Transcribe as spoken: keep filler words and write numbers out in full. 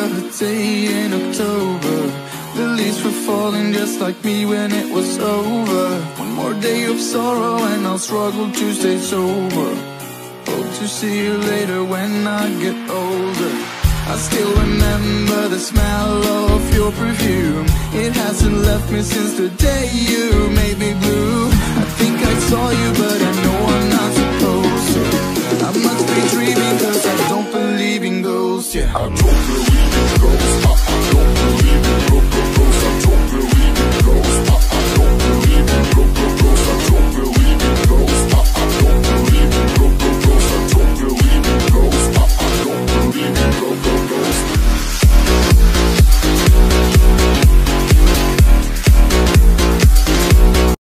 another day in October. The leaves were falling just like me when it was over. One more day of sorrow and I'll struggle to stay sober. Hope to see you later when I get older. I still remember the smell of your perfume. It hasn't left me since the day you made me blue. I think I saw you but I know I'm not supposed to. I must be dreaming cause I don't believe in ghosts, yeah. I don't believe